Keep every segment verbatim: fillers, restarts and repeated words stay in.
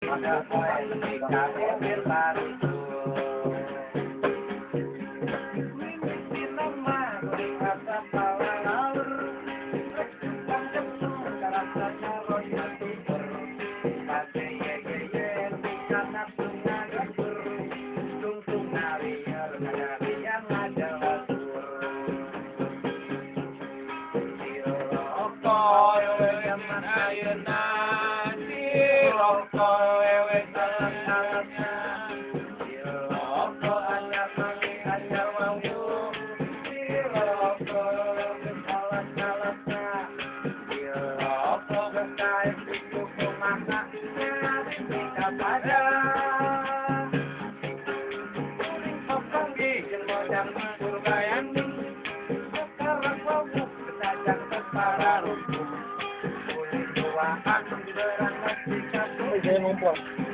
Saya ngumpul.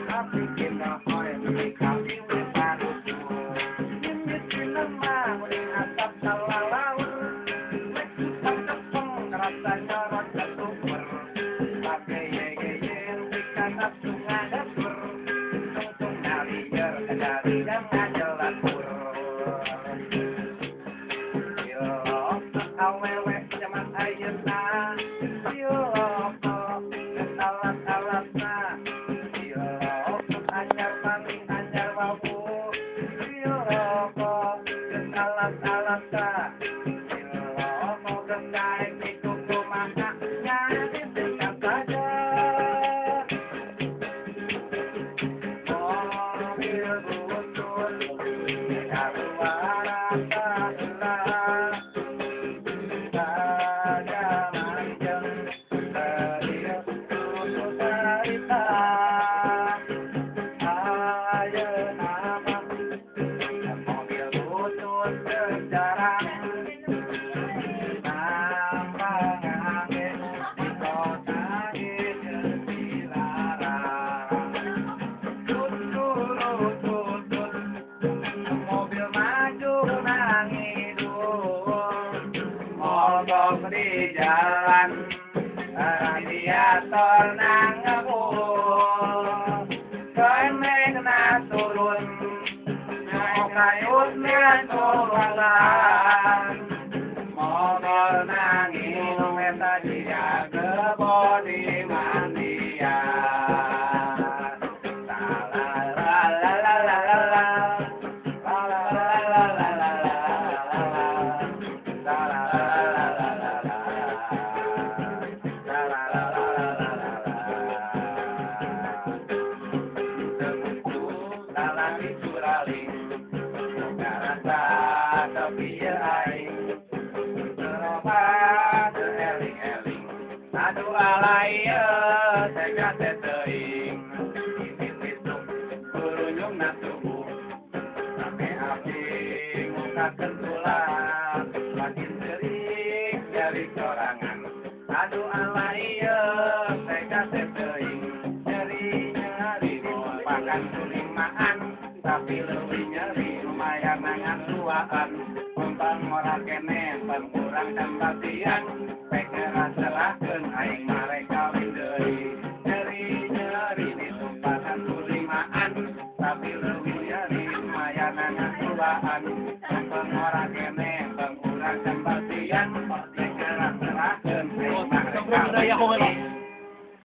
Di jalan radiator nang ngebul kene kena turun mau kayut mian turun motor nangis meta dia kebodi mandia aduh alaya tega teteing ini itu kurunyung na tubuh rame api muka kentulan makin sering dari sorangan aduh alaya tega teteing nyeri nyeri merupakan kulimaan tapi lebih nyeri lumayan nangan luaan umpang ora kene pengkurang dan batian